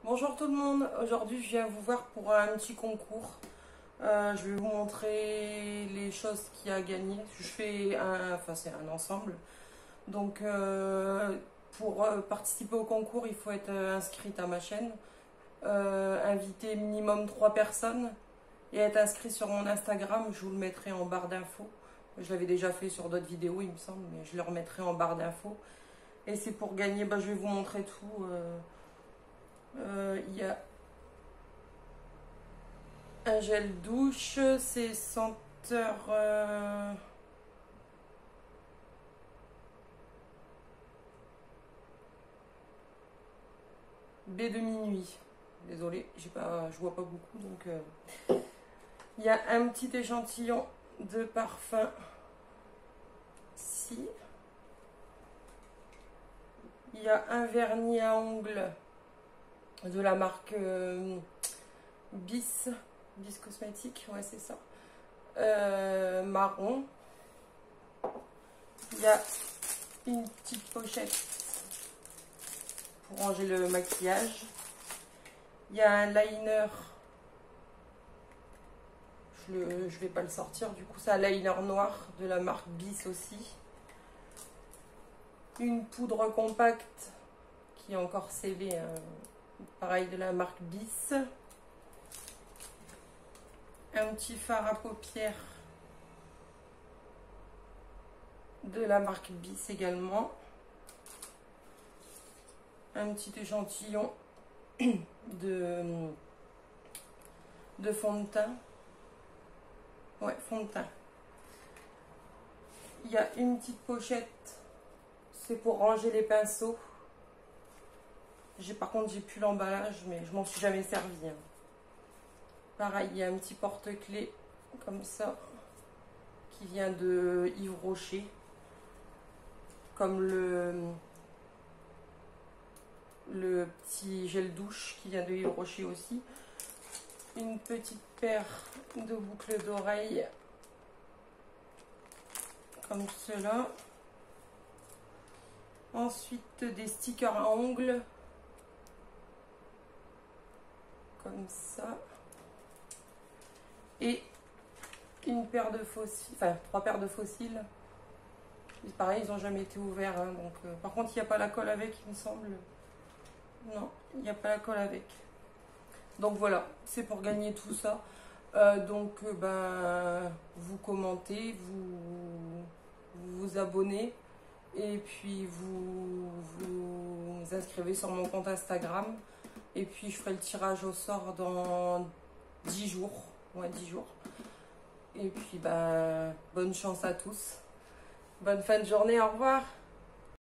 Bonjour tout le monde, aujourd'hui je viens vous voir pour un petit concours. Je vais vous montrer les choses qu'il y a à gagner. C'est un ensemble. Donc pour participer au concours, il faut être inscrite à ma chaîne, inviter minimum 3 personnes et être inscrit sur mon Instagram. Je vous le mettrai en barre d'infos. Je l'avais déjà fait sur d'autres vidéos il me semble, mais je le remettrai en barre d'infos. Et c'est pour gagner, je vais vous montrer tout. Il y a un gel douche, c'est senteur baie de minuit. Désolée, je vois pas beaucoup, donc il y a un petit échantillon de parfum ici. Il y a un vernis à ongles de la marque Bis Cosmétique, ouais c'est ça, marron. Il y a une petite pochette pour ranger le maquillage. Il y a un liner, je vais pas le sortir, du coup c'est un liner noir de la marque Bis aussi. Une poudre compacte qui est encore scellée, pareil de la marque Bis. Un petit fard à paupières de la marque Bis également. Un petit échantillon de fond de teint. Ouais, fond de teint. Il y a une petite pochette, c'est pour ranger les pinceaux. Par contre, j'ai plus l'emballage, mais je m'en suis jamais servi. Pareil, il y a un petit porte-clés comme ça qui vient de Yves Rocher, comme le petit gel douche qui vient de Yves Rocher aussi. Une petite paire de boucles d'oreilles comme cela. Ensuite des stickers à ongles comme ça. Et une paire de fossiles, enfin 3 paires de fossiles. Pareil, ils n'ont jamais été ouverts. Donc, par contre, il n'y a pas la colle avec, il me semble. Non, il n'y a pas la colle avec. Donc voilà, c'est pour gagner tout ça. Vous commentez, vous abonnez. Et puis vous inscrivez sur mon compte Instagram. Et puis je ferai le tirage au sort dans 10 jours. Ouais, 10 jours. Et puis bonne chance à tous. Bonne fin de journée, au revoir.